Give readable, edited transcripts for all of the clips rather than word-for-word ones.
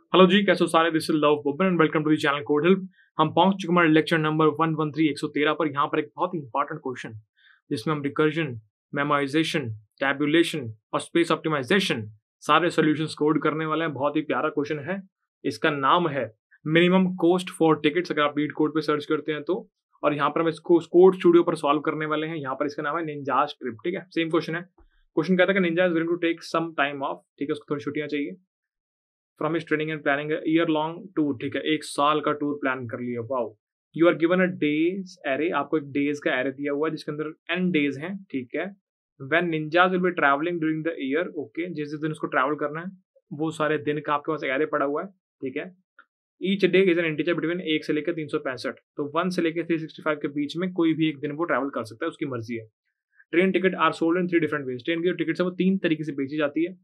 Hello जी, कैसे हो सारे? This is Love Babbar and welcome to the channel code help. हम पहुंच चुके हमारे लेक्चर नंबर 113 113 पर। यहाँ पर एक बहुत ही इंपॉर्टेंट क्वेश्चन जिसमें हम रिकर्जन, मेमोराइजेशन, टैबुलेशन और स्पेस ऑप्टिमाइजेशन सारे सॉल्यूशंस कोड करने वाले हैं। बहुत ही प्यारा क्वेश्चन है। इसका नाम है मिनिमम कॉस्ट फॉर टिकट्स। अगर आप बीट कोड पे सर्च करते हैं तो, और यहाँ पर हम इसको कोड स्टूडियो पर सॉल्व करने वाले हैं। यहाँ पर इसका नाम है निंजास ट्रिप। ठीक है, सेम क्वेश्चन है। क्वेश्चन कहता है कि ninja is going to take some time off. ठीक है, उसको थोड़ी छुट्टियां चाहिए from his training and planning year long tour. ठीक है, एक साल का टूर प्लान कर लिया। Wow. You are given a days array. आपको एक डेज का एरे दिया हुआ है जिसके अंदर n डेज हैं। ठीक है, when ninjas will be travelling during the year. Okay, जिस जिस दिन उसको ट्रैवल करना है वो सारे दिन का आपके पास एरे पड़ा हुआ है। ठीक है, each day is an integer between 1 से लेकर 365। तो 1 से लेकर 365 के बीच में कोई भी एक दिन वो ट्रैवल कर सकता है, उसकी मर्जी है। Train ticket are sold in 3 different ways. Train की जो टिकट है वो 3 तरीके से बेची जाती है।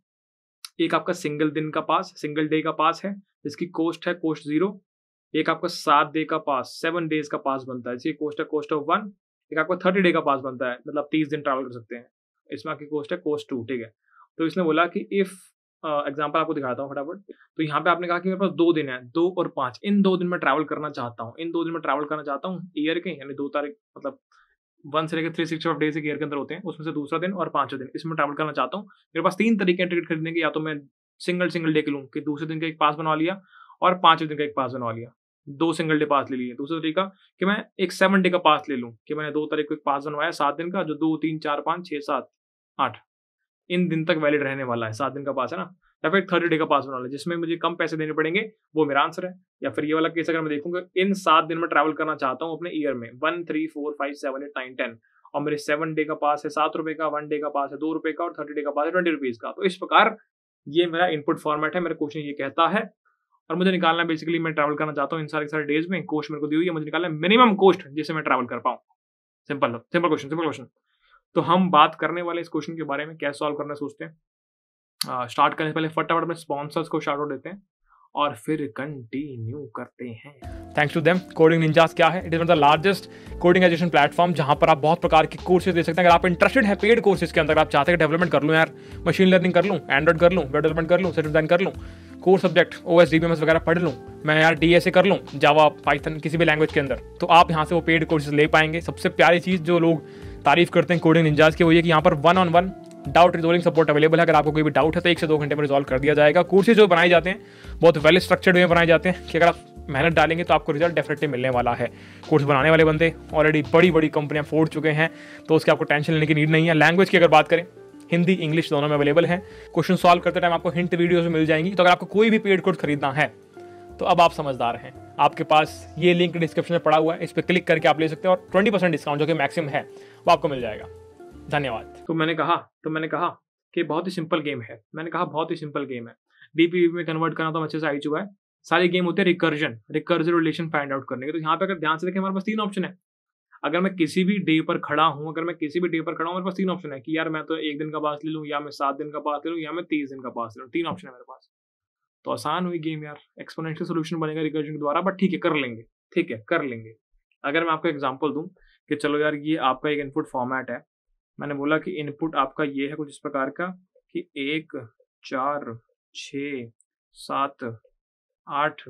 एक आपका सिंगल दिन का पास, सिंगल डे का पास है, जिसकी कोस्ट है कोस्ट 0। एक आपका 7 डे का पास, 7 डेज का पास बनता है, इसकी कोस्ट है कोस्ट ऑफ 1। एक आपका 30 डे का पास बनता है, मतलब 30 दिन ट्रैवल कर सकते हैं, इसमें आपकी कोस्ट है कोस्ट 2। ठीक है, तो इसने बोला कि इफ एग्जाम्पल आपको दिखाता हूँ फटाफट। तो यहाँ पे आपने कहा कि मेरे पास 2 दिन है, 2 और 5, इन 2 दिन में ट्रैवल करना चाहता हूँ। इन 2 दिन में ट्रैवल करना चाहता हूँ ईयर के, यानी 2 तारीख, मतलब 1 से लेकर 365 डेज एक ईयर के अंदर होते हैं, उसमें से दूसरा दिन और 5वां दिन इसमें ट्रैवल करना चाहता हूँ। मेरे पास 3 तरीके हैं टिकट खरीदने के। या तो मैं सिंगल सिंगल डे के लूँ कि दूसरे दिन का एक पास बनवा लिया और 5वें दिन का एक पास बनवा लिया, 2 सिंगल डे पास ले लिए। दूसरा तरीका कि मैं एक 7 डे का पास ले लूँ कि मैंने 2 तारीख को एक पास बनवाया 7 दिन का, जो 2 3 4 5 6 7 8 इन दिन तक वैलिड रहने वाला है, 7 दिन का पास है ना। या फिर 30 डे का पास बनवा लिया जिसमें मुझे कम पैसे देने पड़ेंगे, वो मेरा आंसर है। या फिर ये वाला केस अगर मैं देखूंगा, इन 7 दिन में ट्रैवल करना चाहता हूँ अपने ईयर में, 1 3 4 5 7 8 9 10, और मेरे 7 डे का पास है 7 रुपए का, 1 डे का पास है 2 रुपए का, और 30 डे का पास है 20 रुपीज का। तो इस प्रकार ये मेरा इनपुट फॉर्मेट है। मेरा क्वेश्चन ये कहता है, और मुझे निकालना है बेसिकली, मैं ट्रैवल करना चाहता हूँ इन सारे डेज में, कोस्ट मेरे को दी हुई है, मुझे निकालना है मिनिमम कोस्ट जिससे मैं ट्रैवल कर पाऊँ। Simple simple question, simple question. तो हम बात करने वाले इस क्वेश्चन के बारे में, कैसे सॉल्व करना सोचते हैं। स्टार्ट करने से पहले फटाफट अपने स्पॉन्सर्स को शाउट आउट देते हैं और फिर कंटिन्यू करते हैं। Thanks to them. Coding ninjas क्या है? It is one of the largest coding education platform जहां पर आप बहुत प्रकार के कोर्सेज दे सकते हैं। अगर आप इंटरेस्टेड हैं पेड कोर्सेज के अंदर, आप चाहते हैं डेवलपमेंट कर लूँ यार, मशीन लर्निंग कर लूँ, एंड्रॉइड कर लूँ, वेब डेवलपमेंट कर लूँ, सिस्टम डिजाइन कर लूँ, कोर सब्जेक्ट OS DBMS वगैरह पढ़ लूँ, मैं यार DSA कर लूँ, जावा पाइथन किसी भी लैंग्वेज के अंदर, तो आप यहाँ से वो पेड कोर्सेज ले पाएंगे। सबसे प्यारी चीज़ जो लोग तारीफ करते हैं कोडिंग निंजास की, वो ये कि यहाँ पर 1-on-1 doubt resolving support available है। अगर आपको कोई भी डाउट है तो 1 से 2 घंटे में रिजॉल्व कर दिया जाएगा। कोर्सेज जो बनाए जाते हैं बहुत वेल स्ट्रक्चर्ड वे बनाए जाते हैं कि अगर आप मेहनत डालेंगे तो आपको रिजल्ट डेफिनेटली मिलने वाला है। कोर्स बनाने वाले बंदे ऑलरेडी बड़ी बड़ी कंपनियां फोड़ चुके हैं, तो उसकी आपको टेंशन लेने की नीड नहीं है। लैंग्वेज की अगर बात करें, हिंदी इंग्लिश दोनों में अवेलेबल है। क्वेश्चन सॉल्व करते टाइम आपको हिंट वीडियोज मिल जाएंगी। तो अगर आपको कोई भी पेड कोर्स खरीदना है तो अब आप समझदार हैं, आपके पास ये लिंक डिस्क्रिप्शन में पड़ा हुआ है, इस पर क्लिक करके आप ले सकते हैं और 20% डिस्काउंट जो कि मैक्सिमम है वो आपको मिल जाएगा। धन्यवाद। तो मैंने कहा कि बहुत ही सिंपल गेम है। मैंने कहा बहुत ही सिंपल गेम है। DPV में कन्वर्ट करना तो अच्छे से आ ही चुका है। सारी गेम होते हैं रिकर्जन रिलेशन फाइंड आउट करने के। तो यहाँ पे अगर ध्यान से देखें, हमारे पास 3 ऑप्शन है। अगर मैं किसी भी डे पर खड़ा हूँ, मेरे पास 3 ऑप्शन है कि यार मैं तो 1 दिन का पास ले लूँ, या मैं 7 दिन का पास ले लूँ, या मैं 30 दिन का पास ले लूँ। 3 ऑप्शन है मेरे पास। तो आसान हुई गेम यार, एक्सपोनेंशियल सोल्यूशन बनेगा रिकर्जन के द्वारा, बट ठीक है कर लेंगे। ठीक है कर लेंगे। अगर मैं आपको एग्जाम्पल दूं कि चलो यार ये आपका एक इनपुट फॉर्मेट है। मैंने बोला कि इनपुट आपका ये है कुछ इस प्रकार का कि 1 4 6 7 8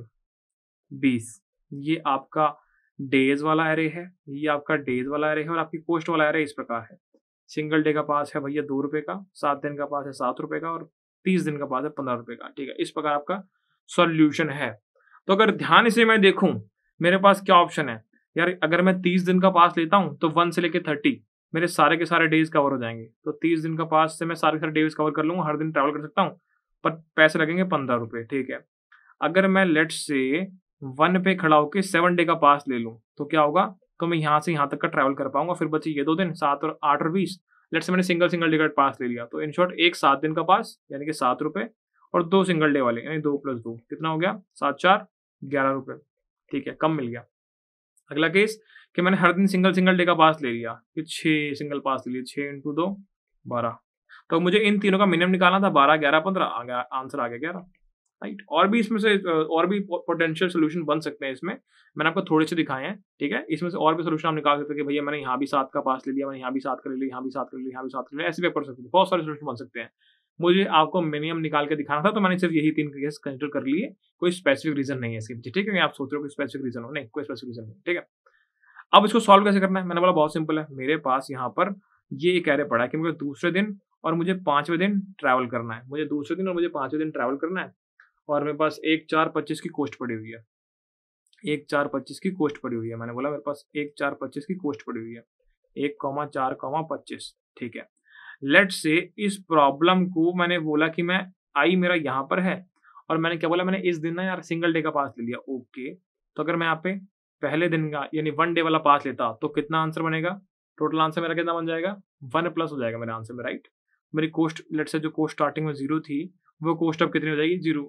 20, ये आपका डेज वाला एरे है, ये आपका डेज वाला एरे है, और आपकी कोस्ट वाला एरे इस प्रकार है। सिंगल डे का पास है भैया 2 रुपए का, 7 दिन का पास है 7 रुपए का, और 30 दिन का पास है 15 रुपए का। ठीक है, इस प्रकार आपका सॉल्यूशन है। तो अगर ध्यान से मैं देखूं, मेरे पास क्या ऑप्शन है यार। अगर मैं 30 दिन का पास लेता हूं तो 1 से लेकर 30 मेरे सारे के सारे डेज कवर हो जाएंगे। तो 30 दिन का पास से मैं सारे के सारे डेज कवर कर लूंगा, हर दिन ट्रैवल कर सकता हूँ, पर पैसे लगेंगे 15 रुपए। ठीक है, अगर मैं लेट्स से 1 पे खड़ा होकर 7 डे का पास ले लूँ तो क्या होगा, तो मैं यहाँ से यहाँ तक का ट्रैवल कर पाऊंगा। फिर बचे ये 2 दिन, 7 और 8 और 20। लेट्स से मैंने सिंगल डे का पास ले लिया, तो इन शॉर्ट एक 7 दिन का पास यानी कि 7 रुपए, और 2 सिंगल डे वाले यानी 2 + 2 कितना हो गया, 7 4 11 रुपए। ठीक है, कम मिल गया। अगला केस कि मैंने हर दिन सिंगल डे का पास ले लिया, कि 6 सिंगल पास ले लिए, 6 × 2 12। तो मुझे इन तीनों का मिनिमम निकालना था, 12 11 15 आ गया, आंसर आ गया 11। राइट, और भी इसमें से और भी पोटेंशियल सोल्यूशन बन सकते हैं इसमें। मैंने आपको थोड़े से दिखाए हैं। ठीक है, इसमें से और भी सोल्यूशन आप निकाल सकते हैं कि भैया मैंने यहाँ भी 7 का पास ले लिया, मैंने यहाँ भी 7 का ले लिया, यहाँ भी 7 का ले लिया, यहाँ भी 7 का ले लिया, ऐसे भी आप कर सकते हैं। बहुत सारे सोल्यूशन बन सकते हैं। मुझे आपको मिनिमम निकाल के दिखाना था, तो मैंने सिर्फ यही 3 केस कंसिडर कर लिए। कोई स्पेसिफिक रीजन नहीं है इसके पीछे, ठीक है? आप सोच रहे हो कि स्पेसिफिक रीजन हो, नहीं, कोई स्पेसिफिक रीजन नहीं, ठीक है? अब इसको सॉल्व कैसे करना है? मैंने बोला बहुत सिंपल है। मेरे पास यहाँ पर ये एक एरे पड़ा है कि मुझे दूसरे दिन और मुझे 5वें दिन ट्रैवल करना है। मुझे दूसरे दिन और मुझे 5वें दिन ट्रैवल करना है, और मेरे पास 1, 4, 25 की कॉस्ट पड़ी हुई है। 1, 4, 25 की कॉस्ट पड़ी हुई है। मैंने बोला मेरे पास 1, 4, 25 की कॉस्ट पड़ी हुई है। 1, 4, 25, ठीक है। लेट्स से इस प्रॉब्लम को मैंने बोला कि मैं आई मेरा यहाँ पर है, और मैंने क्या बोला, मैंने इस दिन ना यार सिंगल डे का पास ले लिया। ओके, तो अगर मैं यहाँ पे पहले दिन का यानी 1 डे वाला पास लेता तो कितना आंसर बनेगा? टोटल आंसर मेरा कितना बन जाएगा? 1 प्लस हो जाएगा मेरे आंसर में, राइट? मेरी कॉस्ट लेट्स से जो कॉस्ट स्टार्टिंग में 0 थी, वो कॉस्ट अब कितनी हो जाएगी? 0।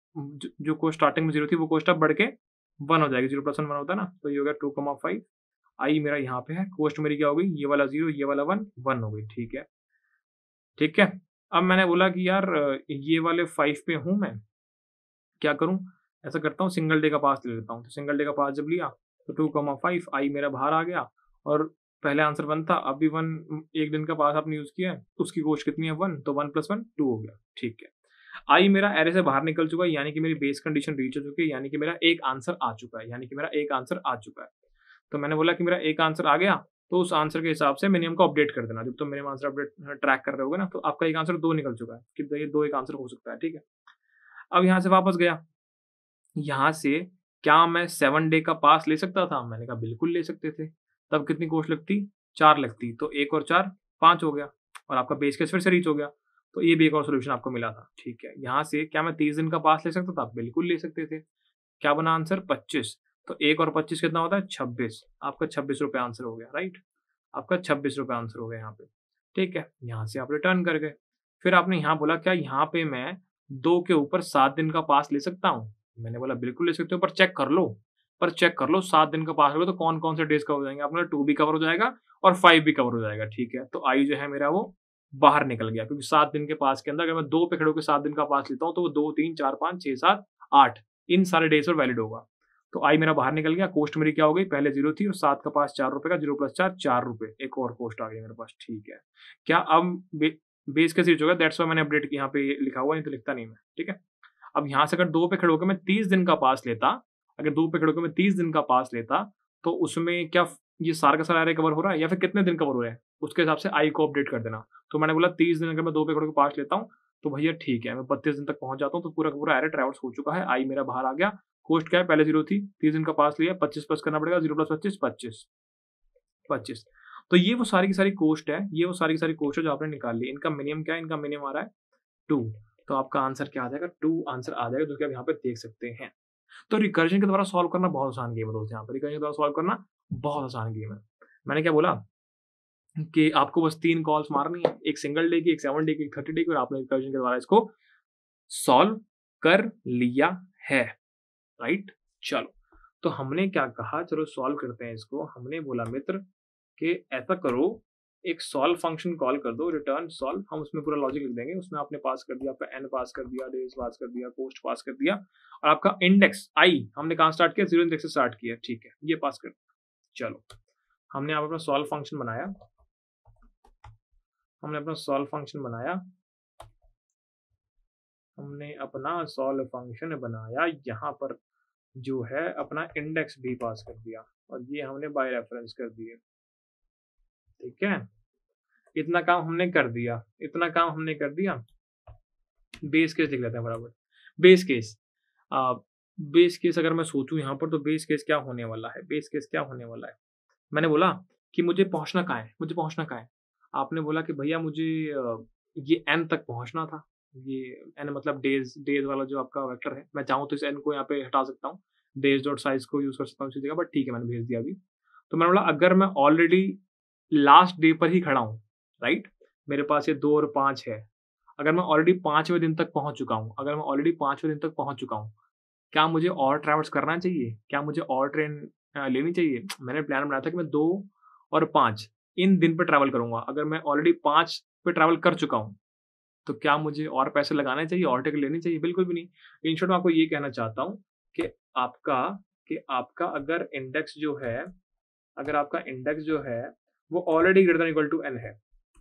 जो कॉस्ट स्टार्टिंग में 0 थी, वो कॉस्ट अब बढ़ के 1 हो जाएगी। 0 प्लस 1 1 होता है ना, तो ये हो गया 2,5। आई मेरा यहाँ पे है, कॉस्ट मेरी क्या हो गई? ये वाला 0, ये वाला 1, 1 हो गई, ठीक है। ठीक है। अब मैंने बोला कि यार ये वाले 5 पे हूँ मैं, क्या करूँ? ऐसा करता हूँ सिंगल डे का पास ले लेता हूँ। तो सिंगल डे का पास जब लिया तो 2,5 आई मेरा बाहर आ गया, और पहले आंसर 1 था, अभी 1 एक दिन का पास आपने यूज़ किया है, उसकी कॉस्ट कितनी है? 1, तो 1 + 1 2 हो गया, ठीक है। आई मेरा एरे से बाहर निकल चुका है, यानी कि मेरी बेस कंडीशन रीच हो चुकी है, यानी कि मेरा एक आंसर आ चुका है, यानी कि मेरा एक आंसर आ चुका है। तो मैंने बोला कि मेरा एक आंसर आ गया, तो उस आंसर के हिसाब से मिनिमम को अपडेट कर देना। जब तुम मिनिमम आंसर अपडेट ट्रैक कर रहे होगे ना, तो आपका एक आंसर 2 निकल चुका है कि ये 2 एक आंसर हो सकता है, ठीक है। अब यहाँ से वापस गया, यहाँ से क्या मैं 7 डे का पास ले सकता था? मैंने कहा बिल्कुल ले सकते थे। तब कितनी कॉस्ट लगती? 4 लगती, तो 1 और 4 5 हो गया, और आपका बेस केस फिर से रीच हो गया। तो ये भी एक और सॉल्यूशन आपको मिला था, ठीक है। यहाँ से क्या मैं 30 दिन का पास ले सकता था? बिल्कुल ले सकते थे। क्या बना आंसर? 25। तो 1 और 25 कितना होता है? 26। आपका ₹26 आंसर हो गया, राइट? आपका ₹26 आंसर हो गया यहाँ पे, ठीक है। यहाँ से आप रिटर्न कर गए। फिर आपने यहाँ बोला क्या यहाँ पे मैं 2 के ऊपर 7 दिन का पास ले सकता हूँ? मैंने बोला बिल्कुल ले सकते हो, पर चेक कर लो, 7 दिन का पास लोगे तो कौन-कौन से डेज़ कवर हो जाएँगे? आपने 2 भी कवर हो जाएगा और 5 भी कवर हो जाएगा, ठीक है। तो आई जो है मेरा वो बाहर निकल गया, क्योंकि 7 दिन के पास के अंदर अगर मैं 2 पे खड़े होके 7 दिन का पास लेता हूँ, तो वो 2, 3, 4, 5, 6, 7, 8 इन सारे डेज़ पर वैलिड होगा। तो आई मेरा बाहर निकल गया, कॉस्ट मेरी क्या हो गई? पहले 0 थी और 7 का पास ₹4 का, 0 + 4 ₹4, एक और कॉस्ट आ गई मेरे पास, ठीक है। क्या अब बेस कैसे रीच होगा? दैट्स व्हाई मैंने अपडेट यहाँ पे लिखा हुआ है, नहीं तो लिखता नहीं मैं, ठीक है। अब यहाँ से अगर 2 पे खड़े होके मैं 30 दिन का पास लेता, अगर 2 पे खड़े होके मैं 30 दिन का पास लेता, तो उसमें क्या ये सारा का सारा एरिया कवर हो रहा है, या फिर कितने दिन कवर हो रहे हैं? उसके हिसाब से आई को अपडेट कर देना। तो मैंने बोला 30 दिन अगर मैं 2 पे खड़े होके पास लेता हूँ, तो भैया ठीक है, मैं 32 दिन तक पहुँच जाता हूँ, तो पूरा का पूरा एरिया ट्रैवर्स हो चुका है। आई मेरा बाहर आ गया, कॉस्ट क्या है? पहले 0 थी, 30 दिन का पास लिया, 25 प्लस करना पड़ेगा, 0 + 25 25 25। तो ये वो सारी की सारी कॉस्ट है, ये वो सारी की सारी कॉस्ट है जो आपने निकाल ली। इनका मिनिमम क्या है? इनका मिनिमम आ रहा है 2। तो आपका आंसर क्या आ जाएगा? 2 आंसर आ जाएगा, जो कि आप यहाँ पे देख सकते हैं। तो रिकर्जन के द्वारा सॉल्व करना बहुत आसान गेम है दोस्त, यहाँ पे रिकर्जन के द्वारा सॉल्व करना बहुत आसान गेम है। मैंने क्या बोला कि आपको बस 3 कॉल्स मारनी है, एक सिंगल डे की, एक 7 डे की, एक 30 डे की, और आपने रिकर्जन के द्वारा इसको सॉल्व कर लिया है, राइट? चलो, तो हमने क्या कहा, चलो सॉल्व करते हैं इसको। हमने बोला मित्र कि ऐसा करो, एक सॉल्व फंक्शन कॉल कर दो, रिटर्न सॉल्व। हम उसमें पूरा लॉजिक लिख देंगे, उसमें आपने पास कर दिया, आपका एन पास कर दिया, डेज पास कर दिया, कॉस्ट पास कर दिया, और आपका इंडेक्स आई हमने कहाँ स्टार्ट किया? 0 इंडेक्स से स्टार्ट किया, ठीक है, ये पास कर दिया। चलो, हमने यहाँ पर अपना सॉल्व फंक्शन बनाया, हमने अपना सॉल्व फंक्शन बनाया, हमने अपना सॉल्व फंक्शन बनाया, यहाँ पर जो है अपना इंडेक्स भी पास कर दिया, और ये हमने बाय रेफरेंस कर दिए, ठीक है। इतना काम हमने कर दिया, इतना काम हमने कर दिया। बेस केस लिख लेते हैं बराबर। बेस केस, बेस केस अगर मैं सोचूं यहाँ पर, तो बेस केस क्या होने वाला है? बेस केस क्या होने वाला है? मैंने बोला कि मुझे पहुंचना कहाँ है, मुझे पहुंचना कहाँ है? आपने बोला कि भैया मुझे ये एन तक पहुंचना था। ये एन मतलब डेज, डेज वाला जो आपका वेक्टर है, मैं चाहूँ तो इस एन को यहाँ पे हटा सकता हूँ, डेज डॉट साइज को यूज कर सकता हूँ इसी जगह, बट ठीक है, मैंने भेज दिया अभी। तो मैंने बोला अगर मैं ऑलरेडी लास्ट डे पर ही खड़ा हूँ, राइट, मेरे पास ये 2 और 5 है, अगर मैं ऑलरेडी 5वें दिन तक पहुंच चुका हूँ, अगर मैं ऑलरेडी 5वें दिन तक पहुंच चुका हूँ, क्या मुझे और ट्रैवल्स करना चाहिए? क्या मुझे और ट्रेन लेनी चाहिए? मैंने प्लान बनाया था कि मैं 2 और 5 इन दिन पे ट्रैवल करूँगा। अगर मैं ऑलरेडी 5 पे ट्रैवल कर चुका हूँ, तो क्या मुझे और पैसे लगाने चाहिए, और टिकट लेनी चाहिए? बिल्कुल भी नहीं। इन शॉर्ट मैं आपको ये कहना चाहता हूँ कि आपका आपका अगर इंडेक्स जो है, अगर आपका इंडेक्स जो है, वो already greater than equal to n है,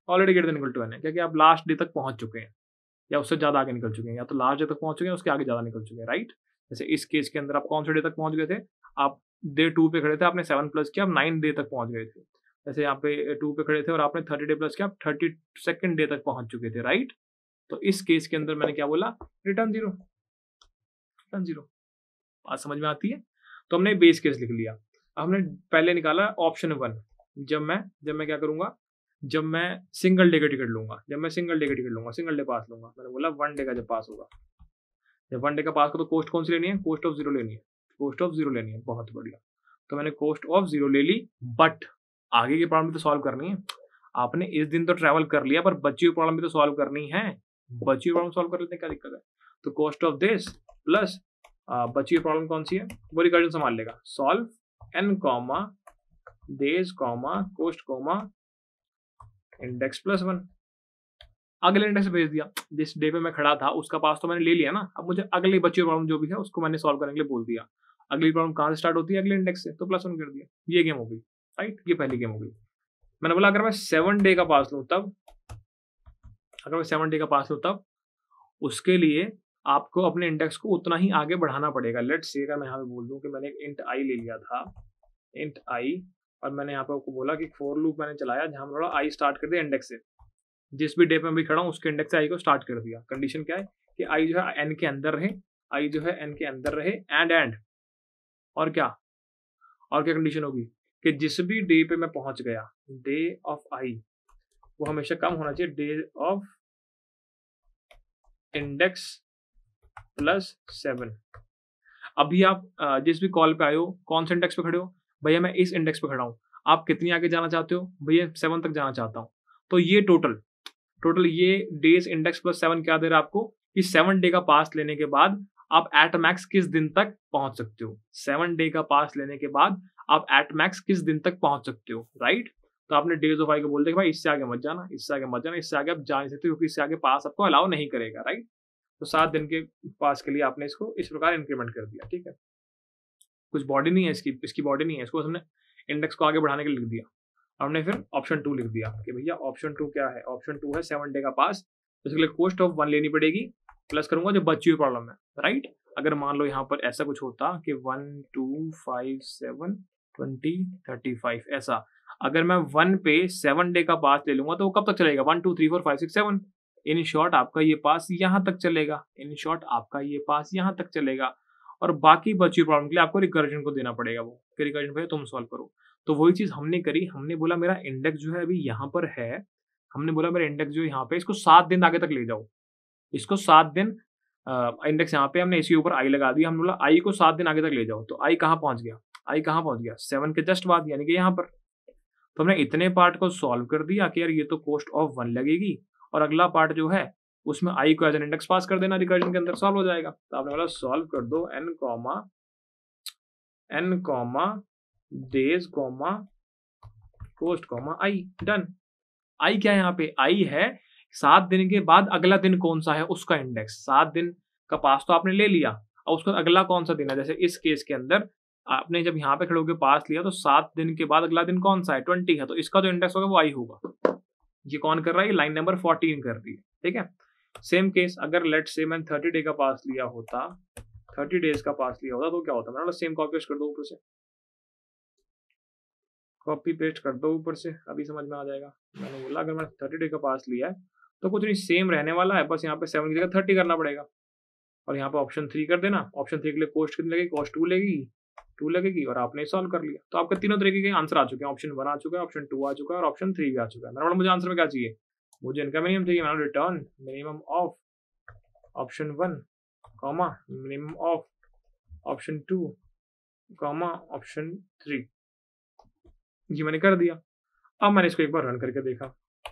already greater than equal to n है, क्योंकि आप लास्ट डे तक पहुंच चुके हैं या उससे ज़्यादा आगे निकल चुके हैं, या तो लास्ट डे तक पहुंच चुके हैं उसके आगे ज़्यादा निकल चुके हैं, राइट। जैसे इस केस के अंदर आप कौन से डे तक पहुंच गए थे, आप डे 2 पे खड़े थे, आपने 7 प्लस किया, आप 9 डे तक पहुंच गए थे। जैसे यहाँ पे 2 पे खड़े थे और आपने 30 डे प्लस किया, आप 32nd डे तक पहुंच चुके थे, राइट। तो इस केस के अंदर मैंने क्या बोला, रिटर्न 0, रिटर्न 0। बात समझ में आती है। तो हमने बेस केस लिख लिया। हमने पहले निकाला ऑप्शन 1। जब मैं क्या करूंगा, जब मैं सिंगल डे का टिकट लूंगा, सिंगल डे पास लूंगा, मैंने बोला 1 डे का जब पास होगा, जब 1 डे का पास हो तो कोस्ट कौन सी लेनी है, कोस्ट ऑफ 0 लेनी है, कोस्ट ऑफ 0 लेनी है, बहुत बढ़िया। तो मैंने कोस्ट ऑफ 0 ले ली, बट आगे की प्रॉब्लम भी तो सॉल्व करनी है। आपने इस दिन तो ट्रैवल कर लिया, पर बची हुई प्रॉब्लम भी तो सॉल्व करनी है। बची हुई प्रॉब्लम सॉल्व कर लेते हैं, क्या दिक्कत है। तो कोस्ट ऑफ दिस प्लस बची हुई प्रॉब्लम कौन सी है, वो रिकर्जन संभाल लेगा। Solve n comma days comma cost comma index plus 1। अगले इंडेक्स भेज दिया, जिस डे पे मैं खड़ा था उसका पास तो मैंने ले लिया ना। अब मुझे अगली बची हुई प्रॉब्लम जो भी है उसको मैंने सॉल्व करने के लिए बोल दिया। अगली प्रॉब्लम कहाँ से स्टार्ट होती है, अगले इंडेक्स से, तो +1 कर दिया। ये गेम हो गई, राइट। ये पहली गेम हो गई। मैंने बोला अगर मैं 7 डे का पास लूँ तब, अगर मैं 7 डे का पास लूँ तब उसके लिए आपको अपने इंडेक्स को उतना ही आगे बढ़ाना पड़ेगा। लेट्स से अगर मैं यहाँ पे बोल दूँ कि मैंने एक इंट आई ले लिया था, इंट आई, और मैंने यहाँ पे आपको बोला कि फॉर लूप मैंने चलाया जहाँ मैंने आई स्टार्ट कर दिया इंडेक्स से, जिस भी डे पे मैं भी खड़ा हूँ उसके इंडेक्स से आई को स्टार्ट कर दिया। कंडीशन क्या है कि आई जो है एन के अंदर रहे, आई जो है एन के अंदर रहे, एंड और क्या कंडीशन होगी कि जिस भी डे पे मैं पहुंच गया, डे ऑफ आई वो हमेशा कम होना चाहिए डे ऑफ इंडेक्स प्लस 7। अभी आप जिस भी कॉल पे आए हो, कौन से इंडेक्स पे खड़े हो, भैया मैं इस इंडेक्स पे खड़ा हूँ। आप कितनी आगे जाना चाहते हो, भैया 7 तक जाना चाहता हूँ। तो ये टोटल ये डेज इंडेक्स प्लस 7 क्या दे रहा है आपको, कि 7 डे का पास लेने के बाद आप एट मैक्स किस दिन तक पहुंच सकते हो। 7 डे का पास लेने के बाद आप एट मैक्स किस दिन तक पहुंच सकते हो, राइट। तो आपने डेज ऑफ आई को बोल दिया कि भाई इससे आगे मत जाना, इससे आगे मत जाना, इससे आगे आप जा नहीं सकते क्योंकि इससे आगे पास आपको अलाउ नहीं करेगा, राइट। तो 7 दिन के पास के लिए आपने इसको इस प्रकार इंक्रीमेंट कर दिया, ठीक है। कुछ बॉडी नहीं है इसकी बॉडी नहीं है, इसको हमने इंडेक्स को आगे बढ़ाने के लिए लिख दिया। हमने फिर ऑप्शन 2 लिख दिया कि भैया ऑप्शन 2 क्या है, ऑप्शन 2 है 7 डे का पास, इसके लिए कोस्ट ऑफ 1 लेनी पड़ेगी, प्लस करूंगा जो बची हुई प्रॉब्लम है, राइट। अगर मान लो यहाँ पर ऐसा कुछ होता कि 1 2 5 7 20 35 ऐसा, अगर मैं 1 पे 7 डे का पास ले लूंगा तो वो कब तक चलेगा, 1 2 3 4 5 6 7। इन शॉर्ट आपका ये पास यहाँ तक चलेगा, इन शॉर्ट आपका ये पास यहाँ तक चलेगा, और बाकी बची हुई प्रॉब्लम के लिए आपको रिकर्जन को देना पड़ेगा, वो कि रिकर्जन भैया तुम सॉल्व करो। तो वही चीज हमने करी। हमने बोला मेरा इंडेक्स जो है अभी यहाँ पर है, हमने बोला मेरा इंडेक्स जो यहाँ पे, इसको 7 दिन आगे तक ले जाओ, इसको 7 दिन इंडेक्स यहाँ पे हमने इसी ऊपर आई लगा दिया। हमने बोला आई को 7 दिन आगे तक ले जाओ, तो आई कहाँ पहुंच गया, आई कहाँ पहुंच गया 7 के जस्ट बाद, यानी कि यहाँ पर। तो हमने इतने पार्ट को सॉल्व कर दिया कि यार ये तो कोस्ट ऑफ 1 लगेगी, और अगला पार्ट जो है उसमें आई को एज एन इंडेक्स पास कर देना, रिकर्जन के अंदर सॉल्व हो जाएगा। तो आपने बोला सॉल्व कर दो n comma days comma cost comma i, done. I क्या है यहाँ पे, आई है 7 दिन के बाद अगला दिन कौन सा है उसका इंडेक्स। 7 दिन का पास तो आपने ले लिया, और उसका अगला कौन सा दिन है। जैसे इस केस के अंदर आपने जब यहाँ पे खड़े होकर पास लिया तो 7 दिन के बाद अगला दिन कौन सा है, 20 है, तो इसका जो इंडेक्स होगा वो आई होगा। ये कौन कर रहा है, लाइन नंबर 14 कर रही है, ठीक है। सेम केस अगर लेट से मैंने 30 डे का पास लिया होता, 30 डेज का पास लिया होता तो क्या होता, मैंने सेम कॉपी पेस्ट कर दो ऊपर से, कॉपी पेस्ट कर दो ऊपर से, अभी समझ में आ जाएगा। मैंने बोला अगर मैंने 30 डे का पास लिया है तो कुछ नहीं, सेम रहने वाला है, बस यहाँ पे 7 की जगह 30 करना पड़ेगा, और यहाँ पे ऑप्शन 3 कर देना। ऑप्शन 3 के लिए कोस्ट कितनी लगेगी, कोस्ट 2 लगेगी, और आपने सॉल्व कर लिया। तो आपके तीनों तरीके के आंसर आ चुके हैं, ऑप्शन 1 आ चुका है, ऑप्शन 2 आ चुका है, और ऑप्शन 3 भी आ चुका है। मैंने बोला मुझे आंसर में क्या चाहिए, मुझे इनका मिनिमम चाहिए। मैंने return minimum of option 1 comma minimum of option 2 comma option 3, ये मैंने कर दिया। अब मैंने इसको एक बार रन करके देखा,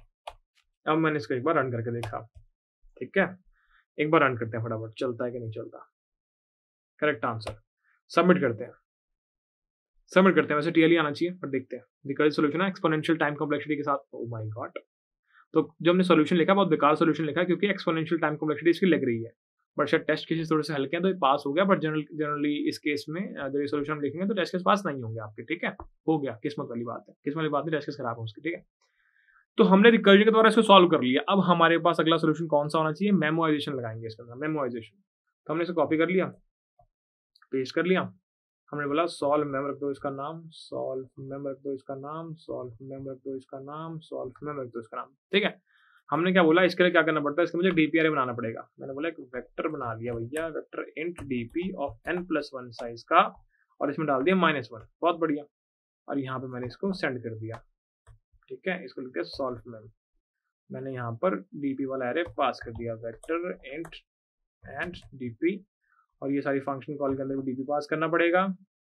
ठीक है। एक बार रन करते हैं फटाफट, चलता है कि नहीं चलता। करेक्ट आंसर, सबमिट करते हैं। वैसे टीएलई आना चाहिए, पर देखते हैं। रिकर्सिव सॉल्यूशन है एक्सपोनेंशियल टाइम कॉम्प्लेक्सिटी के साथ। ओ माय गॉड, तो जो हमने सॉल्यूशन लिखा बहुत बेकार सॉल्यूशन लिखा, क्योंकि एक्सपोनेंशियल टाइम कॉम्प्लेक्सिटी इसकी लग रही है, बट शायद टेस्ट केसेस थोड़े से हल्के हैं तो ये पास हो गया। बट जनरली इस केस में जब ये सॉल्यूशन लिखेंगे तो टेस्ट केस पास नहीं होंगे आपके, ठीक है। हो गया, किस्मत वाली बात है, टेस्ट केस खराब है उसकी, ठीक है। तो हमने रिकर्जन के द्वारा इसको सॉल्व कर लिया। अब हमारे पास अगला सोल्यूशन कौन सा होना चाहिए, मेमोराइजेशन लगाएंगे इसके अंदर, मेमोराइजेशन। तो हमने इसे कॉपी कर लिया, पेस्ट कर लिया, हमने बोला सॉल्व मेम रख दो इसका नाम, सॉल्व मेम रख दो इसका नाम, सॉल्व मेम रख दो इसका नाम, सॉल्व मेम रख दो इसका नाम। ठीक है, हमने क्या बोला, इसके लिए क्या करना पड़ता है, इसके मुझे डीपी बनाना पड़ेगा। मैंने बोला एक वेक्टर बना लिया भैया, vector int DP of n+1 size का, और इसमें डाल दिया -1। बहुत बढ़िया। और यहाँ पे मैंने इसको सेंड कर दिया। ठीक है, इसको लिख दिया सॉल्व मेम। मैंने यहाँ पर डीपी वाला एरे पास कर दिया, वेक्टर इंट एंड डीपी, और ये सारी फंक्शन कॉल के अंदर भी डीपी पास करना पड़ेगा।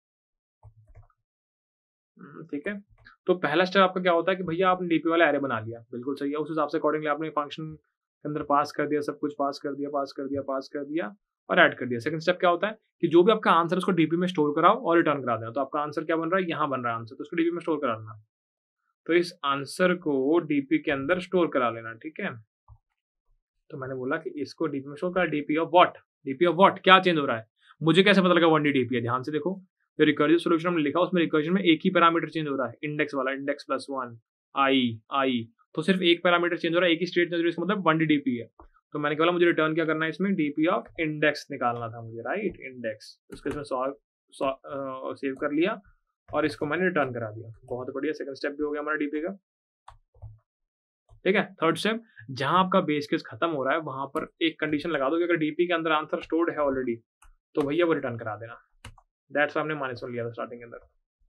ठीक है, तो पहला स्टेप आपका क्या होता है कि भैया आपने डीपी वाला एरे बना लिया, बिल्कुल सही है। उस हिसाब से अकॉर्डिंगली आपने फंक्शन के अंदर पास कर दिया, सब कुछ पास कर दिया, पास कर दिया, पास कर दिया और ऐड कर दिया। सेकंड स्टेप क्या होता है कि जो भी आपका आंसर उसको डीपी में स्टोर कराओ और रिटर्न करा देना। तो आपका आंसर क्या बन रहा है, यहाँ बन रहा है आंसर, तो उसको डीपी में स्टोर करा लेना। तो इस आंसर को डीपी के अंदर स्टोर करा लेना। ठीक है, तो मैंने बोला कि इसको डीपी में स्टोर करा, DP of what, DP of what, क्या चेंज हो रहा है, मुझे कैसे पता लगा 1D डीपी है। ध्यान से देखो, जो रिकर्सिव सॉल्यूशन हमने लिखा उसमें रिकर्जन में एक ही पैरामीटर चेंज हो रहा है, इंडेक्स वाला, इंडेक्स +1 आई, तो सिर्फ एक पैरामीटर चेंज हो रहा है, एक ही स्टेट चेंज हो रही है, इसका मतलब 1D डीपी है। तो मैंने बोला मुझे रिटर्न क्या करना है, इसमें डीपी ऑफ इंडेक्स निकालना था मुझे, राइट, इंडेक्स। उसके इसमें सेव कर लिया और इसको मैंने रिटर्न करा दिया। बहुत बढ़िया, सेकंड स्टेप भी हो गया हमारा डीपी का। ठीक है, थर्ड स्टेप, जहां आपका बेस केस खत्म हो रहा है वहां पर एक कंडीशन लगा दो कि अगर डीपी के अंदर आंसर स्टोर्ड है ऑलरेडी तो भैया वो रिटर्न करा देना। दैट्स हमने -1 लिया था स्टार्टिंग के अंदर।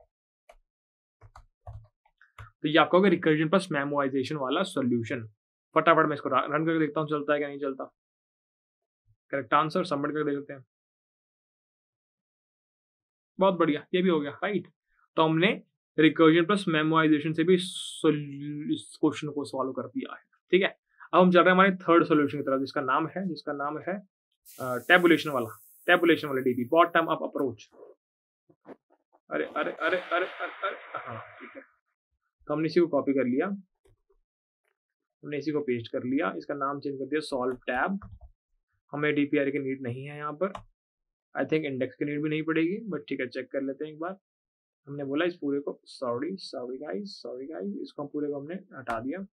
तो ये आपका होगा रिकर्जन प्लस मेमोराइजेशन वाला सॉल्यूशन। फटाफट मैं इसको रन करके देखता हूँ चलता है क्या नहीं चलता। करेक्ट आंसर सबमिट करके देखते हैं। बहुत बढ़िया, ये भी हो गया, राइट। तो हमने रिकर्जन प्लस मेमोराइजेशन से भी इस क्वेश्चन को सॉल्व कर दिया है। ठीक है, अब हम चल रहे हैं हमारे थर्ड सॉल्यूशन की तरफ, जिसका नाम है टैबुलेशन वाला डीपी, बॉटम अप अप्रोच। अरे अरे अरे अरे अरे, अरे हाँ ठीक है, तो हमने इसी को कॉपी कर लिया, हमने इसी को पेस्ट कर लिया, इसका नाम चेंज कर दिया सॉल्व टैब। हमें डीपीआर की नीड नहीं है यहाँ पर, आई थिंक इंडेक्स की नीड भी नहीं पड़ेगी, बट ठीक है चेक कर लेते हैं एक बार। हमने बोला इस पूरे को सॉरी गाइस, इसको हम पूरे को हमने हटा दिया।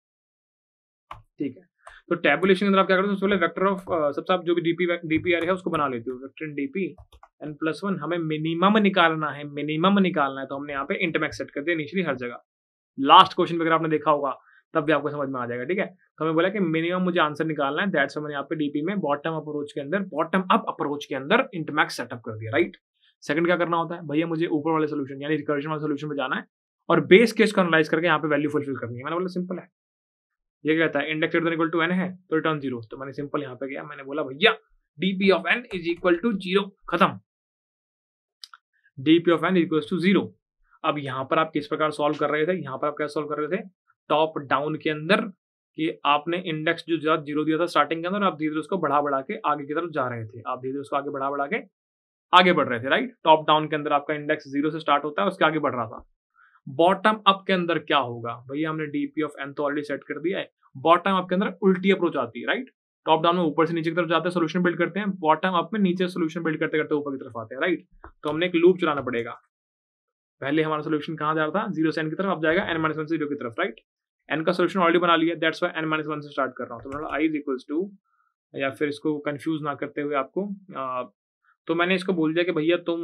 ठीक है, तो टैबुलेशन के अंदर आप क्या करते हो, सबसे वेक्टर ऑफ सबसे आप जो भी डीपीआर है उसको बना लेते हो, वेक्टर डीपी n+1। हमें मिनिमम निकालना है, तो हमने यहाँ पे इंट मैक्स सेट कर दिया इनिशियली हर जगह। लास्ट क्वेश्चन में अगर आपने देखा होगा तब भी आपको समझ में आ जाएगा। ठीक है, तो हमें बोला कि मिनिमम मुझे आंसर निकालना है, दैट्स मैंने यहाँ पे डीपी में बॉटम अप अप्रोच के अंदर इंट मैक्स सेटअप कर दिया, राइट। सेकंड क्या करना होता है, भैया मुझे ऊपर वाले सोल्यूशन यानी रिकर्जन वाले सोल्यूशन पे जाना है और बेस केस को एनालाइज करके यहाँ पे वैल्यू फुलफिल करनी है। मैंने बोला सिंपल है, ये कहता है index greater than equal to n है तो रिटर्न 0। तो मैंने सिंपल यहाँ पे गया, मैंने बोला भैया DP of n is equal to 0, खत्म, DP of n equal to 0। अब यहाँ पर आप किस प्रकार सॉल्व कर रहे थे, यहाँ पर आप क्या सॉल्व कर रहे थे, टॉप डाउन के अंदर, कि आपने इंडेक्स जो 0 दिया था स्टार्टिंग के अंदर, आप धीरे धीरे उसको बढ़ा के आगे की तरफ जा रहे थे, आप धीरे धीरे उसको आगे बढ़ा के आगे बढ़ रहे थे, राइट। टॉप डाउन के अंदर आपका इंडेक्स 0 से स्टार्ट होता है, उसके आगे बढ़ रहा था। बॉटम अप के अंदर क्या होगा, भैया हमने डीपी ऑफ n तो ऑलरेडी सेट कर दिया है, बॉटम अप के अंदर उल्टी अप्रोच आती है, राइट। टॉप डाउन में ऊपर से नीचे की तरफ जाते हैं, सोल्यूशन बिल्ड करते हैं, बॉटम अप में नीचे सोल्यूशन बिल्ड करते करते ऊपर की तरफ आते हैं, राइट। तो हमने एक लूप चलाना पड़ेगा, पहले हमारा सोल्यूशन कहाँ जा रहा था, 0 से n की तरफ, अब जाएगा n-1 से 0 की तरफ, राइट। n का सोल्यूशन ऑलरेडी बना लिया, दैट्स व्हाई n-1 से स्टार्ट कर रहा हूँ। तो मतलब i इज इक्वल्स टू, या फिर इसको कंफ्यूज ना करते हुए आपको तो मैंने इसको बोल दिया कि भैया तुम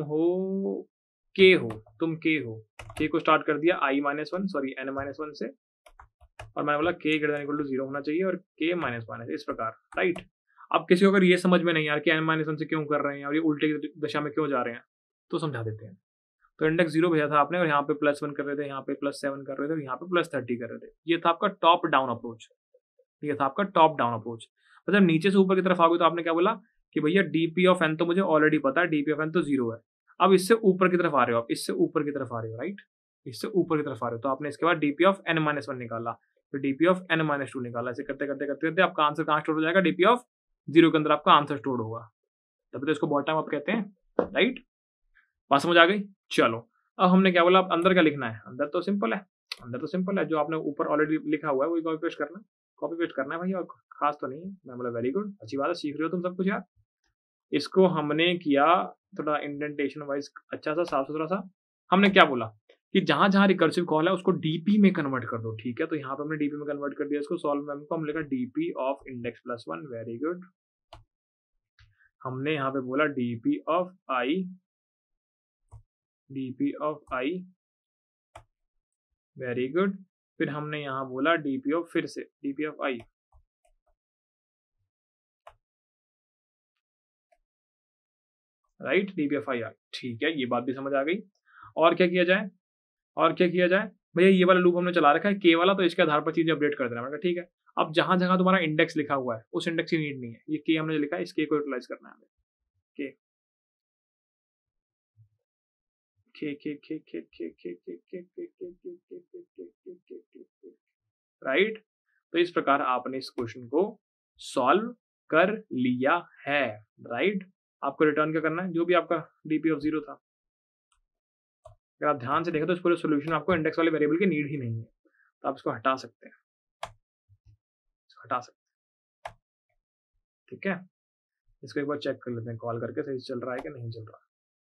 k को स्टार्ट कर दिया n-1 से, और मैंने बोला k greater than equal to 0 होना चाहिए और k -1 इस प्रकार, राइट। अब किसी को अगर ये समझ में नहीं यार कि n-1 से क्यों कर रहे हैं और ये उल्टे की दिशा में क्यों जा रहे हैं, तो समझा देते हैं। तो इंडेक्स 0 भेजा था आपने और यहाँ पे +1 कर रहे थे, यहाँ पे +7 कर रहे थे और यहाँ पे +30 कर रहे थे। ये था आपका टॉप डाउन अप्रोच, मतलब नीचे से ऊपर की तरफ आओगे तो आपने क्या बोला कि भैया डीपी ऑफ n तो मुझे ऑलरेडी पता है, डीपी ऑफ n तो 0 है। अब इससे ऊपर की तरफ आ रहे हो, इससे ऊपर की तरफ आ रहे हो, राइट, इससे ऊपर की तरफ आ रहे हो, तो आपने इसके बाद डीपी ऑफ n-1 निकाला, फिर डीपी ऑफ n-2 निकाला। ऐसे करते करते आपका आंसर कहाँ स्टोर हो जाएगा, डीपी ऑफ 0 के अंदर आपका आंसर स्टोर होगा, तभी तो इसको बॉटम अप कहते हैं, राइट। बात समझ आ गई, चलो। अब हमने क्या बोला, अब अंदर क्या लिखना है, अंदर तो सिंपल है, जो आपने ऊपर ऑलरेडी लिखा हुआ है वही कॉपी पेस्ट करना है भाई, और खास तो नहीं है। मैं बोला वेरी गुड, अच्छी बात है, सीख रहे हो तुम सब कुछ यार। इसको हमने किया थोड़ा इंडेंटेशन वाइज अच्छा सा, साफ सुथरा सा। हमने क्या बोला कि जहां जहां रिकर्सिव कॉल है उसको डीपी में कन्वर्ट कर दो, ठीक है। तो यहाँ पे हमने डीपी में कन्वर्ट कर दिया इसको, सॉल्व में हमको हम लिखा DP of index plus 1, very good. हमने यहाँ पे बोला DP of i, DP of i, very good. फिर हमने यहाँ बोला डीपी ऑफ, फिर से DP of i, right, DP of i, ठीक है, ये बात भी समझ आ गई। और क्या किया जाए, और क्या किया जाए भैया, ये वाला लूप हमने चला रखा है के वाला, तो इसके आधार पर चीजें अपडेट कर देना पड़ेगा, ठीक है। अब जहां जहां तुम्हारा इंडेक्स लिखा हुआ है उस इंडेक्स की नीड नहीं है, ये के हमने लिखा है, इस के को यूटिलाइज करना है हमें, के के के के के के के के के के के के के के, राइट। तो इस प्रकार आपने इस क्वेश्चन को सॉल्व कर लिया है, राइट। आपको रिटर्न क्या करना है, जो भी आपका डीपी ऑफ 0 था। अगर आप ध्यान से देखें तो इस पूरे सॉल्यूशन आपको इंडेक्स वाले वेरिएबल की नीड ही नहीं है, तो आप इसको हटा सकते हैं, इसको हटा सकते हैं, ठीक है। इसको एक बार चेक कर लेते हैं कॉल करके, सही चल रहा है कि नहीं चल रहा।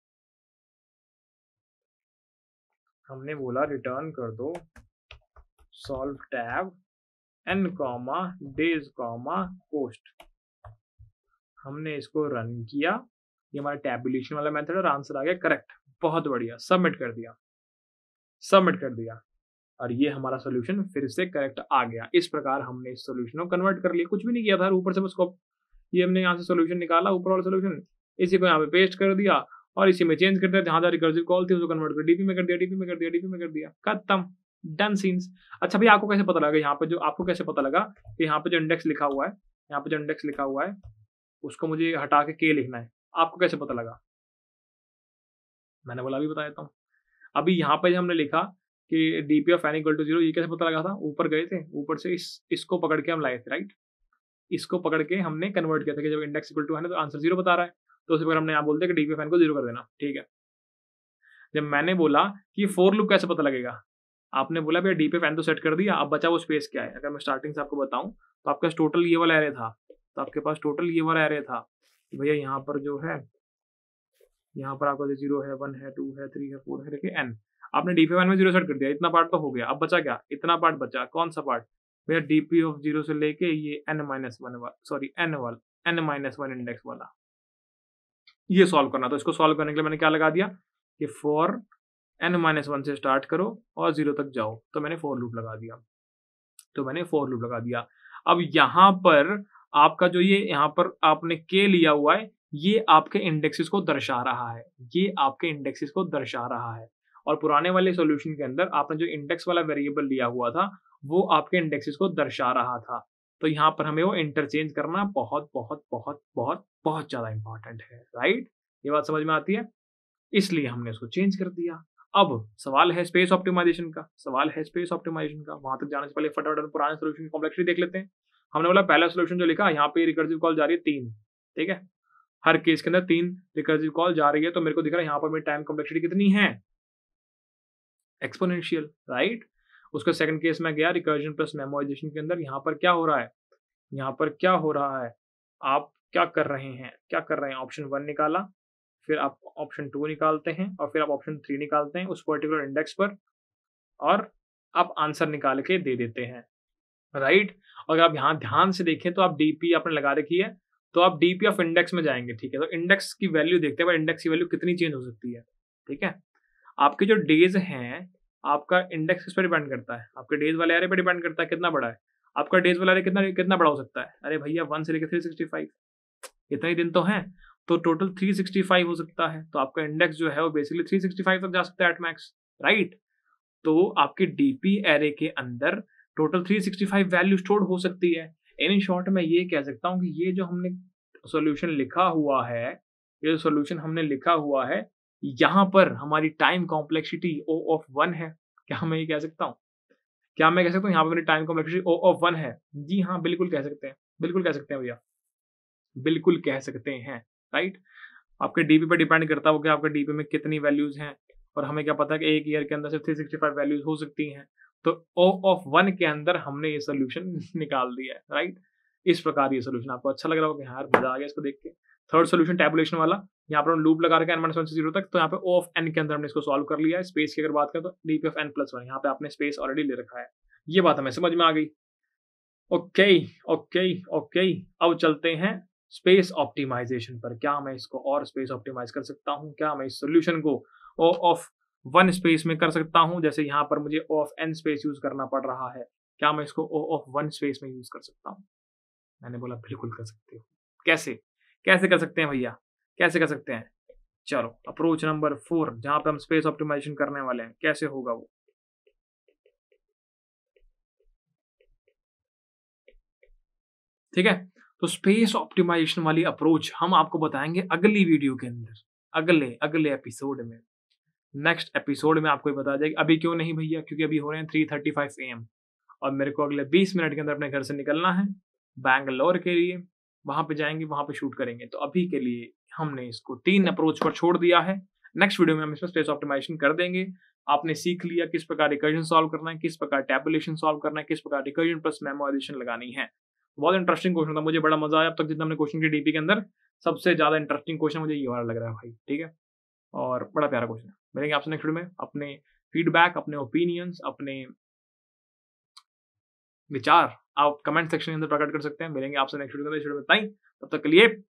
हमने बोला रिटर्न कर दो solve tab n comma days comma post. हमने इसको रन किया, ये हमारा टैबुलेशन वाला मेथड और आंसर आ गया करेक्ट, बहुत बढ़िया, सबमिट कर दिया, सबमिट कर दिया, और ये हमारा सॉल्यूशन फिर से करेक्ट आ गया। इस प्रकार हमने इस सॉल्यूशन को कन्वर्ट कर लिया, कुछ भी नहीं किया था, ऊपर से बस ये हमने यहाँ से सॉल्यूशन निकाला, ऊपर वाला सॉल्यूशन, इसी को यहाँ पे पेस्ट कर दिया और इसी में चेंज कर दिया, जहां जहां रिकर्सिव कॉल थी उसको कन्वर्ट कर डीपी में कर दिया, डीपी में कर दिया, डीपी में कर दिया, खत्म, डन सीन्स। अच्छा भैया आपको कैसे पता लगा, यहाँ पे जो आपको कैसे पता लगा कि यहाँ पे जो इंडेक्स लिखा हुआ है, यहाँ पे जो इंडेक्स लिखा हुआ है उसको मुझे हटा के लिखना है, आपको कैसे पता लगा? मैंने बोला अभी बता देता हूँ। अभी यहाँ पे हमने लिखा कि DP of n equal to 0, ये कैसे पता लगा था? ऊपर गए थे, ऊपर से इसको पकड़ के हम लाए थे, राइट। इसको पकड़ के हमने कन्वर्ट किया था कि जब इंडेक्स इक्वल टू है ना तो आंसर 0 बता रहा है, तो उसी पर हमने यहाँ बोलते हैं कि डीपी ऑफ n को 0 कर देना, ठीक है। जब मैंने बोला कि फोर लूप कैसे पता लगेगा, आपने बोला भैया डीपी ऑफ n तो सेट कर दिया, अब बचा वो स्पेस क्या है। अगर मैं स्टार्टिंग से आपको बताऊं तो आपका टोटल ये वाला एरे था, तो आपके पास टोटल ये वाला एरे था भैया, यहाँ पर जो है, यहाँ पर आपका 0 है, 1 है, 2 है, 3 है, 4 है, देखिए n, आपने डीपी ऑफ n में 0 सेट कर दिया, इतना पार्ट तो हो गया। अब बचा क्या, इतना पार्ट बचा, कौन सा पार्ट भैया, डीपी ऑफ 0 से लेके ये n-1 सॉरी n-1 इंडेक्स वाला, ये सॉल्व करना। तो इसको सॉल्व करने के लिए मैंने क्या लगा दिया कि फॉर n-1 से स्टार्ट करो और 0 तक जाओ, तो मैंने फॉर लूप लगा दिया, तो मैंने फॉर लूप लगा दिया। अब यहाँ पर आपका जो ये यहाँ पर आपने के लिया हुआ है, ये आपके इंडेक्सेस को दर्शा रहा है, ये आपके इंडेक्सेस को दर्शा रहा है। और पुराने वाले सॉल्यूशन के अंदर आपने जो इंडेक्स वाला वेरिएबल लिया हुआ था वो आपके इंडेक्सेस को दर्शा रहा था, तो यहाँ पर हमें वो इंटरचेंज करना बहुत बहुत बहुत बहुत बहुत ज्यादा इंपॉर्टेंट है, राइट। ये बात समझ में आती है, इसलिए हमने उसको चेंज कर दिया। अब सवाल है स्पेस ऑप्टिमाइजेशन का, सवाल है स्पेस ऑप्टिमाइजेशन का। वहां तक जाने से पहले फटाफट पुराने सॉल्यूशन की कॉम्प्लेक्सिटी देख लेते हैं। हमने बोला पहला सॉल्यूशन जो लिखा, यहाँ पे रिकर्सिव कॉल जा रही है 3, ठीक है, हर केस के अंदर 3 रिकर्सिव कॉल जा रही है, तो मेरे को दिख रहा है यहाँ पर मेरी टाइम कॉम्प्लेक्सिटी कितनी है, एक्सपोनेंशियल, राइट। उसका सेकंड केस में गया रिकर्जन प्लस मेमोराइजेशन के अंदर, यहाँ पर क्या हो रहा है, यहाँ पर क्या हो रहा है, आप क्या कर रहे हैं, क्या कर रहे हैं, ऑप्शन 1 निकाला, फिर आप ऑप्शन 2 निकालते हैं और फिर आप ऑप्शन 3 निकालते हैं उस पर्टिकुलर इंडेक्स पर, और आप आंसर निकाल के दे देते हैं, राइट। और अगर आप यहाँ ध्यान से देखें तो आप डीपी आपने लगा रखी है, तो आप डीपी ऑफ इंडेक्स में जाएंगे, ठीक है। तो इंडेक्स की वैल्यू देखते हैं, इंडेक्स की वैल्यू कितनी चेंज हो सकती है, ठीक है। आपके जो डेज हैं, आपका इंडेक्स किस पर डिपेंड करता है, आपके डेज वाले एरे पर डिपेंड करता है कितना बड़ा है आपका डेज वाला एरे, कितना कितना बड़ा हो सकता है। अरे भैया 1 से लेकर 365 इतने ही दिन तो हैं, तो टोटल 365 हो सकता है, तो आपका इंडेक्स जो है वो बेसिकली 365 तक जा सकता है एट मैक्स, राइट। तो आपके डीपी एरे के अंदर टोटल 365 वैल्यू स्टोर्ड हो सकती है। इन शॉर्ट मैं ये कह सकता हूँ कि ये जो हमने सॉल्यूशन लिखा हुआ है, ये सॉल्यूशन हमने लिखा हुआ है, यहाँ पर हमारी टाइम कॉम्प्लेक्सिटी O of 1 है। क्या मैं ये कह सकता हूँ, क्या मैं कह सकता हूँ यहाँ पर मेरी टाइम कॉम्प्लेक्सिटी O of 1 है? जी हाँ, बिल्कुल कह सकते हैं, बिल्कुल कह सकते हैं भैया, बिल्कुल कह सकते हैं, राइट। आपके डीपी पर डिपेंड करता है कि आपके डीपी में कितनी वैल्यूज हैं, और हमें क्या पता है कि एक ईयर के अंदर सिर्फ 365 वैल्यूज हो सकती हैं, तो O of 1 के अंदर हमने ये सोल्यूशन निकाल दिया है, राइट। इस प्रकार ये सोल्यूशन आपको अच्छा लग रहा होगा कि हाँ मजा आ गया इसको देख के। थर्ड सोल्यूशन टैबुलेशन वाला, यहाँ पर हम लूप लगा रखे हैं n-1 से 0 तक, तो यहाँ पे O ऑफ n के अंदर हमने इसको सॉल्व कर लिया है। स्पेस की अगर बात करें तो dp ऑफ n+1, यहाँ पे आपने स्पेस ऑलरेडी ले रखा है। ये बात हमें समझ में आ गई। ओके ओके ओके, अब चलते हैं स्पेस ऑप्टिमाइजेशन पर। क्या मैं इसको और स्पेस ऑप्टिमाइज कर सकता हूँ? क्या मैं इस सोल्यूशन को O ऑफ 1 स्पेस में कर सकता हूँ? जैसे यहाँ पर मुझे O of n space use करना पड़ रहा है, क्या मैं इसको O ऑफ 1 स्पेस में यूज कर सकता हूँ? मैंने बोला बिल्कुल कर सकते हो। कैसे? कैसे कर सकते हैं भैया? कैसे कर सकते हैं? चलो अप्रोच नंबर 4, जहां पे हम स्पेस ऑप्टिमाइजेशन करने वाले हैं, कैसे होगा वो? ठीक है, तो स्पेस ऑप्टिमाइजेशन वाली अप्रोच हम आपको बताएंगे अगली वीडियो के अंदर, अगले अगले एपिसोड में। नेक्स्ट एपिसोड में आपको ये बता जाएगी। अभी क्यों नहीं भैया? क्योंकि अभी हो रहे हैं 3:35 AM और मेरे को अगले 20 मिनट के अंदर अपने घर से निकलना है बैंगलोर के लिए। वहां पे जाएंगे, वहां पे शूट करेंगे। तो अभी के लिए हमने इसको 3 अप्रोच पर छोड़ दिया है। नेक्स्ट वीडियो में हम इसमें स्पेस ऑप्टिमाइजेशन कर देंगे। आपने सीख लिया किस प्रकार रिकर्जन सॉल्व करना है, किस प्रकार टैबुलेशन सॉल्व करना है, किस प्रकार रिकर्जन प्लस मेमोराइजेशन लगानी है। बहुत इंटरेस्टिंग क्वेश्चन था, मुझे बड़ा मजा आया अब तक जितना हमने क्वेश्चन की डीपी के अंदर। सबसे ज्यादा इंटरेस्टिंग क्वेश्चन मुझे ये वाला लग रहा है भाई। ठीक है, और बड़ा प्यारा क्वेश्चन है। मिलेंगे आपसे नेक्स्ट वीडियो में। अपने फीडबैक, अपने ओपिनियंस, अपने विचार आप कमेंट सेक्शन के अंदर प्रकट कर सकते हैं। मिलेंगे आपसे नेक्स्ट वीडियो में। तब तक के लिए